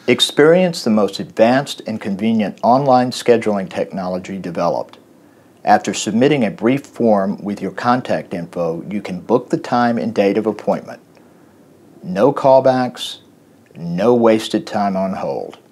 Experience the most advanced and convenient online scheduling technology developed. After submitting a brief form with your contact info, you can book the time and date of appointment. No callbacks, no wasted time on hold.